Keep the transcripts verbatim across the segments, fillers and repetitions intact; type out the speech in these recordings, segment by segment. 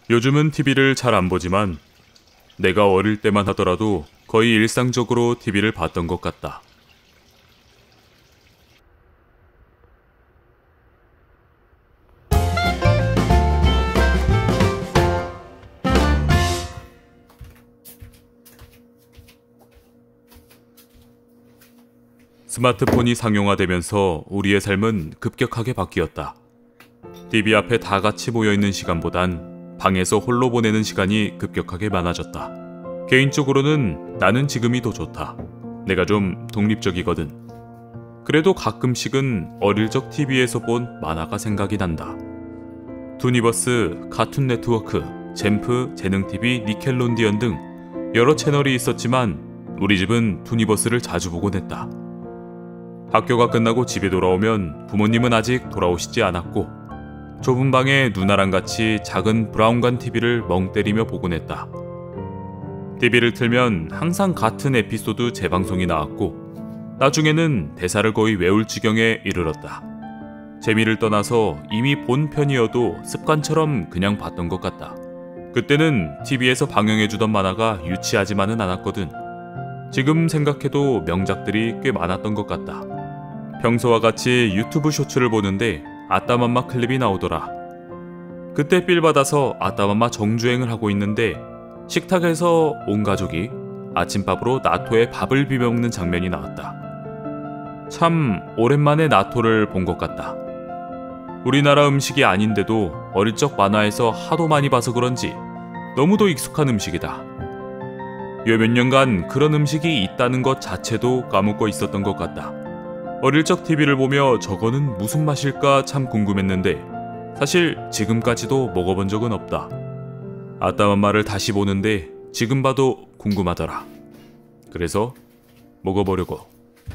요즘은 티비를 잘 안 보지만 내가 어릴 때만 하더라도 거의 일상적으로 티비를 봤던 것 같다. 스마트폰이 상용화되면서 우리의 삶은 급격하게 바뀌었다. 티비 앞에 다 같이 모여있는 시간보단 방에서 홀로 보내는 시간이 급격하게 많아졌다. 개인적으로는 나는 지금이 더 좋다. 내가 좀 독립적이거든. 그래도 가끔씩은 어릴 적 티비에서 본 만화가 생각이 난다. 투니버스, 카툰 네트워크, 잼프, 재능티비, 니켈론디언 등 여러 채널이 있었지만 우리 집은 투니버스를 자주 보곤 했다. 학교가 끝나고 집에 돌아오면 부모님은 아직 돌아오시지 않았고 좁은 방에 누나랑 같이 작은 브라운관 티비를 멍 때리며 보곤 했다. 티비를 틀면 항상 같은 에피소드 재방송이 나왔고 나중에는 대사를 거의 외울 지경에 이르렀다. 재미를 떠나서 이미 본 편이어도 습관처럼 그냥 봤던 것 같다. 그때는 티비에서 방영해주던 만화가 유치하지만은 않았거든. 지금 생각해도 명작들이 꽤 많았던 것 같다. 평소와 같이 유튜브 쇼츠를 보는데 아따맘마 클립이 나오더라. 그때 삘 받아서 아따맘마 정주행을 하고 있는데 식탁에서 온 가족이 아침밥으로 나토에 밥을 비벼 먹는 장면이 나왔다. 참 오랜만에 나토를 본 것 같다. 우리나라 음식이 아닌데도 어릴 적 만화에서 하도 많이 봐서 그런지 너무도 익숙한 음식이다. 요 몇 년간 그런 음식이 있다는 것 자체도 까먹고 있었던 것 같다. 어릴 적 티비를 보며 저거는 무슨 맛일까 참 궁금했는데 사실 지금까지도 먹어본 적은 없다. 아따맘마를 다시 보는데 지금 봐도 궁금하더라. 그래서 먹어보려고.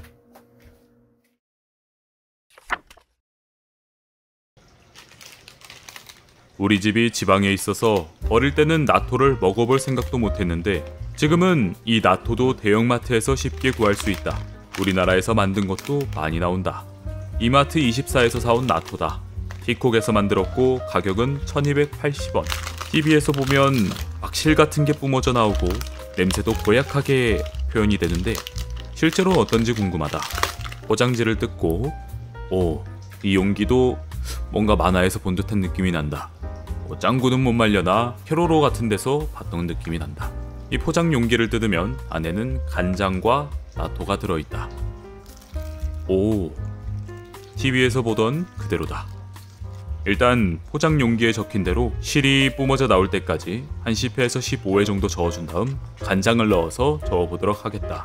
우리 집이 지방에 있어서 어릴 때는 나토를 먹어볼 생각도 못했는데 지금은 이 나토도 대형마트에서 쉽게 구할 수 있다. 우리나라에서 만든 것도 많이 나온다. 이마트 이십사에서 사온 나토다. 피콕에서 만들었고 가격은 천이백팔십 원. 티비에서 보면 막 실 같은 게 뿜어져 나오고 냄새도 고약하게 표현이 되는데 실제로 어떤지 궁금하다. 포장지를 뜯고 오, 이 용기도 뭔가 만화에서 본 듯한 느낌이 난다. 뭐 짱구는 못 말려나 캐로로 같은 데서 봤던 느낌이 난다. 이 포장 용기를 뜯으면 안에는 간장과 나토가 들어있다. 오, 티비에서 보던 그대로다. 일단 포장 용기에 적힌 대로 실이 뿜어져 나올 때까지 한 십 회에서 십오 회 정도 저어준 다음 간장을 넣어서 저어보도록 하겠다.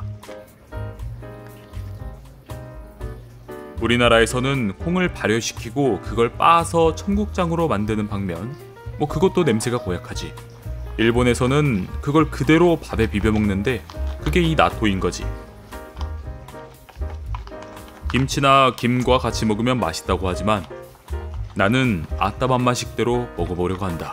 우리나라에서는 콩을 발효시키고 그걸 빻아서 청국장으로 만드는 방면, 뭐 그것도 냄새가 고약하지. 일본에서는 그걸 그대로 밥에 비벼 먹는데 그게 이 나토인 거지. 김치나 김과 같이 먹으면 맛있다고 하지만 나는 아따맘마 식대로 먹어보려고 한다.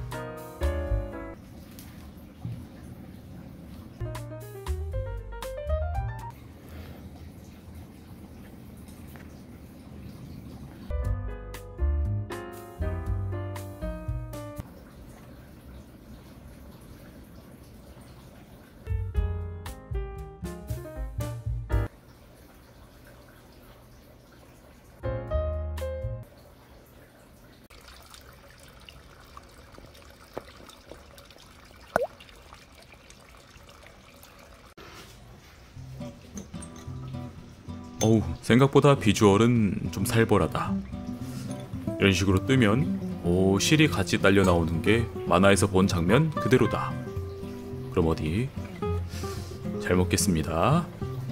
어우, 생각보다 비주얼은 좀 살벌하다. 이런 식으로 뜨면 오, 실이 같이 딸려 나오는 게 만화에서 본 장면 그대로다. 그럼 어디? 잘 먹겠습니다.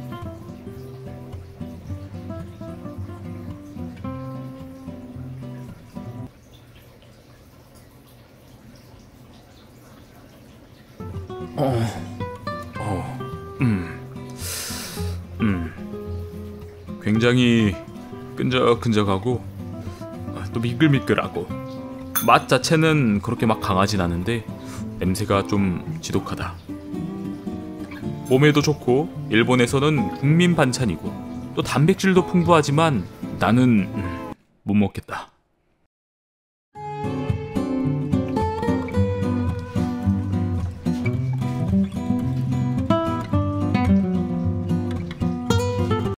어, 어, 음, 음. 굉장히 끈적끈적하고 또 미끌미끌하고 맛 자체는 그렇게 막 강하진 않은데 냄새가 좀 지독하다. 몸에도 좋고 일본에서는 국민 반찬이고 또 단백질도 풍부하지만 나는 음, 못 먹겠다.